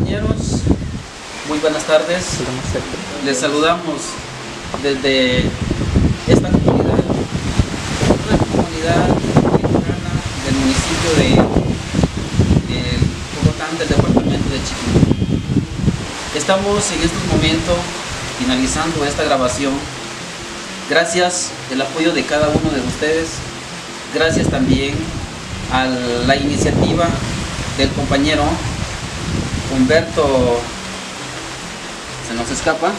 compañeros, muy buenas tardes. Les saludamos desde esta comunidad, una comunidad mexicana del municipio de Cogotán, del departamento de Chiquimula. Estamos en estos momentos finalizando esta grabación. Gracias al apoyo de cada uno de ustedes, gracias también a la iniciativa del compañero Humberto, se nos escapa,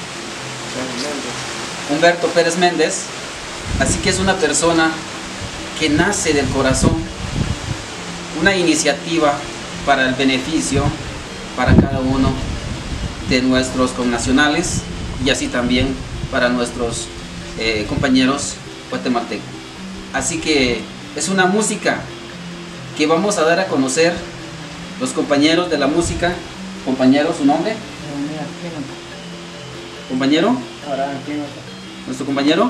Humberto Pérez Méndez. Así que es una persona que nace del corazón, una iniciativa para el beneficio para cada uno de nuestros connacionales y así también para nuestros compañeros guatemaltecos. Así que es una música que vamos a dar a conocer los compañeros de la música. Compañero, ¿su nombre? Compañero, nuestro compañero,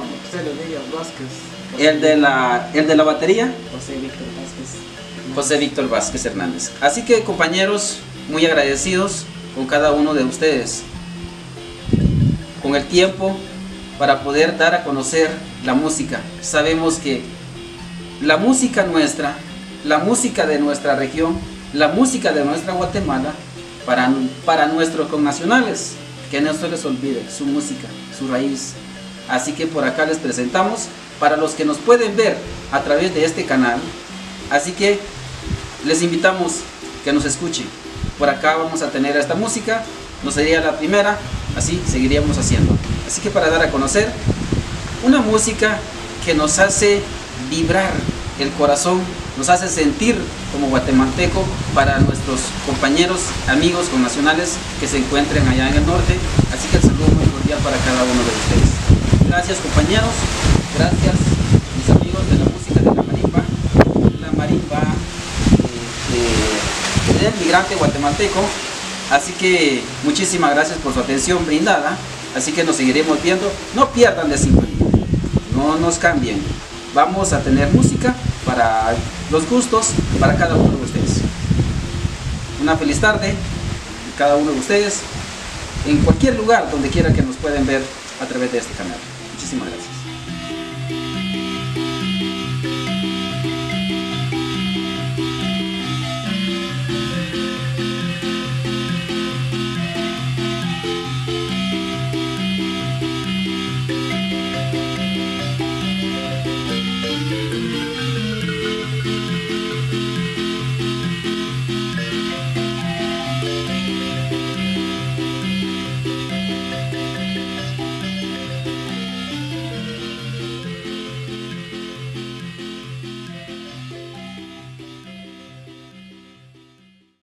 el de la batería, José Víctor Vázquez Hernández. Así que, compañeros, muy agradecidos con cada uno de ustedes, con el tiempo para poder dar a conocer la música. Sabemos que la música nuestra, la música de nuestra región, la música de nuestra Guatemala, para nuestros connacionales, que no se les olvide su música, su raíz. Así que por acá les presentamos para los que nos pueden ver a través de este canal. Así que les invitamos que nos escuchen. Por acá vamos a tener esta música, no sería la primera, así seguiríamos haciendo. Así que para dar a conocer una música que nos hace vibrar el corazón, nos hace sentir como guatemalteco para nuestros compañeros, amigos, connacionales que se encuentren allá en el norte. Así que el saludo muy cordial para cada uno de ustedes. Gracias, compañeros, gracias mis amigos de la música de la marimba del migrante guatemalteco. Así que muchísimas gracias por su atención brindada. Así que nos seguiremos viendo. No pierdan de sintonía, no nos cambien. Vamos a tener música para los gustos, para cada uno de ustedes. Una feliz tarde cada uno de ustedes, en cualquier lugar donde quiera que nos puedan ver a través de este canal. Muchísimas gracias.